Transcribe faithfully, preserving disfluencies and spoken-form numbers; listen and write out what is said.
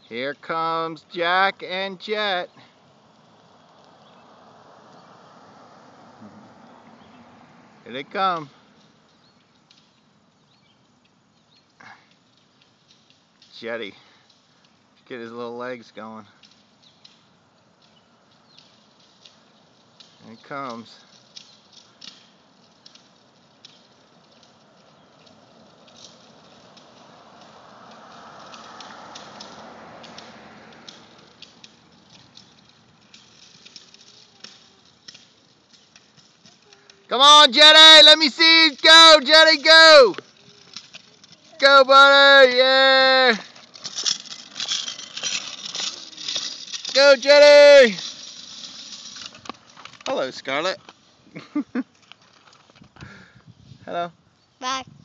Here comes Jack and Jet. Here they come. Jetty. Get his little legs going. Here he comes. Come on, Jetty, let me see you go, Jetty, go! Go, buddy, yeah! Go, Jetty! Hello, Scarlett. Hello. Bye.